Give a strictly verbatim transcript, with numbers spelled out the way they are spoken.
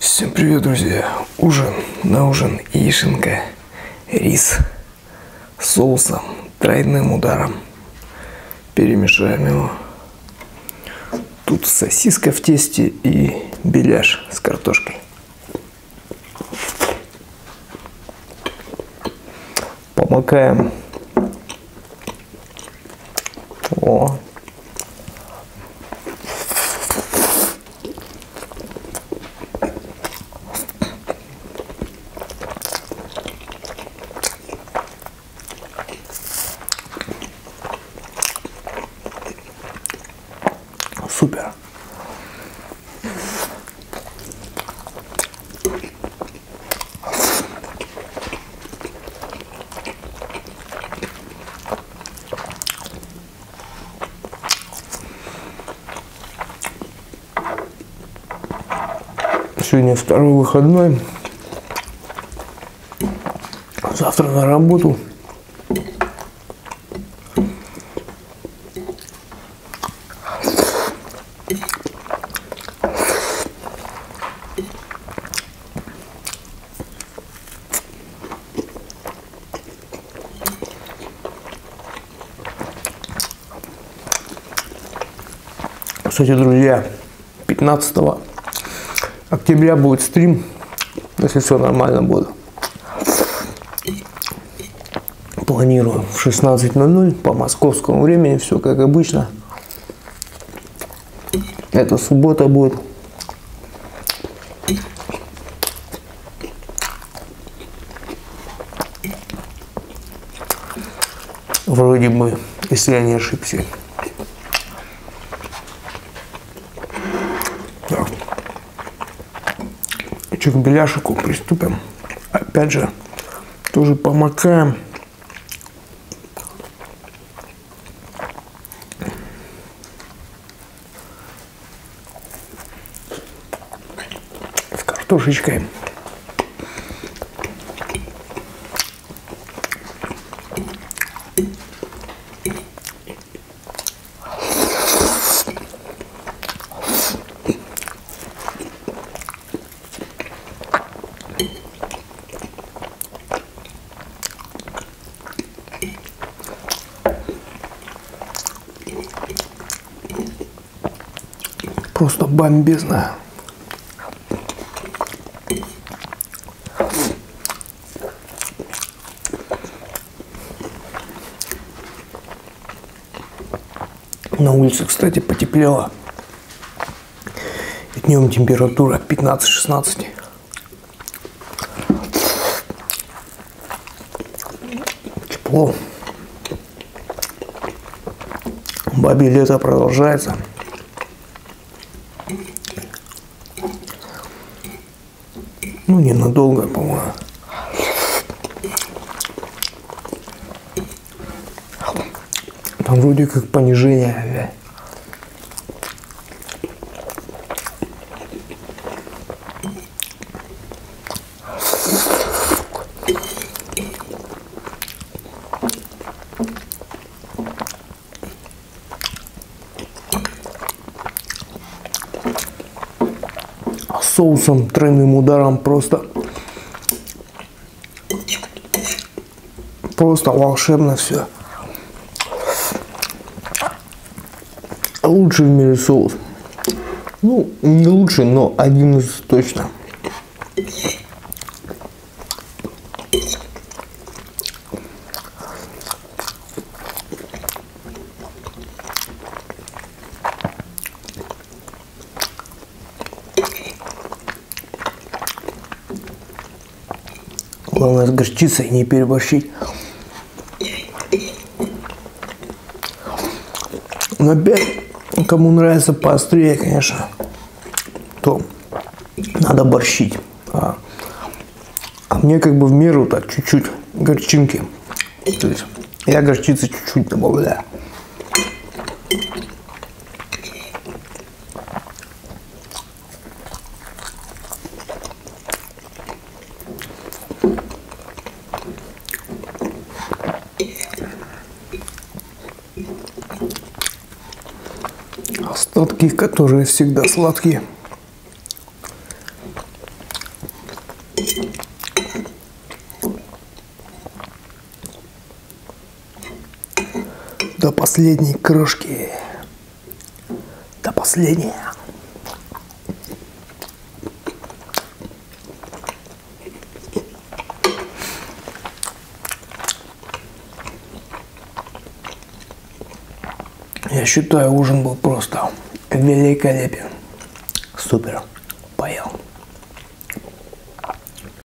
Всем привет, друзья! Ужин, на ужин яишенка, рис с соусом, тройным ударом. Перемешаем его. Тут сосиска в тесте и беляш с картошкой. Помакаем. О. Супер. Сегодня второй выходной. Завтра на работу. Кстати, друзья, пятнадцатого октября будет стрим, если все нормально будет. Планирую в шестнадцать ноль ноль по московскому времени, все как обычно. Это суббота будет. Вроде бы, если я не ошибся. К беляшику приступим. Опять же, тоже помакаем. С картошечкой. Просто бомбезно. На улице, кстати, потеплело. И днем температура пятнадцать-шестнадцать. Тепло. Бабье лето продолжается. Ну, ненадолго, по-моему. Там вроде как понижение. Соусом, тройным ударом просто просто волшебно все. Лучший в мире соус. Ну, не лучший, но один из точно. Главное с горчицей не переборщить. Но опять, кому нравится поострее, конечно, то надо борщить. А, а мне как бы в меру так чуть-чуть горчинки. То есть я горчицы чуть-чуть добавляю. Остатки, которые всегда сладкие. До последней крошки. До последней. Я считаю, ужин был просто великолепен. Супер.